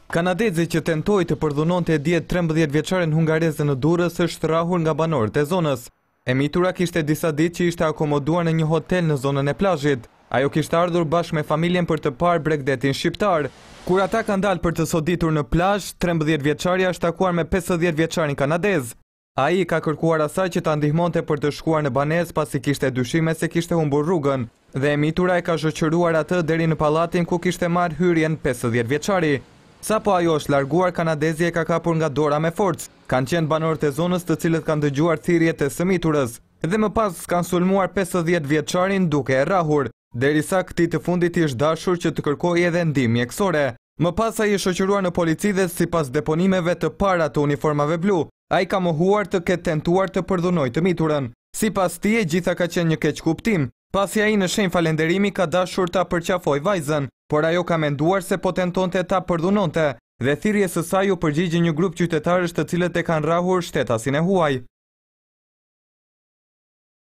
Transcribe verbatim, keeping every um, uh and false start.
Kanadezi që tentoi të përdhunonte e djetë trembëdhjetë vjeçaren hungareze në Durrës është rrahur nga banorët e zonës. E mitura kishte disa ditë që ishte akomoduar në një hotel në zonën e plazhit. Ajo kishte ardhur bashkë me familjen për të parë Bregdetin shqiptar. Kur ata kanë dalë për të soditur në plazh, trembëdhjetë vjeçaria është takuar me pesëdhjetë vjeçarin kanadez. Ai ka kërkuar asaj që ta ndihmonte për të shkuar në banesë pasi kishte dyshime se kishte humbur rrugën, dhe e mitura e ka shoqëruar atë deri në pallatin ku kishte marrë hyrjen pesëdhjetë vjeçari. Sapo ajo është larguar, kanadezi e ka kapur nga dora me forcë. Kanë qenë banorët e zonës të cilët kanë dëgjuar thirrjet e së miturës dhe më pas kanë sulmuar pesëdhjetë vjeçarin duke e rrahur, derisa këtij të fundit i është dashur që të kërkojë edhe ndihmë mjekësore. Më pas ai është shoqëruar në polici dhe sipas deponimeve të para të uniformave blu, ai ka mohuar të ketë tentuar të përdhunojë të miturën. Sipas tij, e gjitha ka qenë një keq kuptim, pasi ai në shenjë falënderimi ka dashur ta përqafojë vajzën, por ajo ka menduar se po tentonte ta përdhunonte, dhe thirrjes së saj u përgjigjë një grup qytetarësh të cilët e kanë rrahur shtetasin e huaj.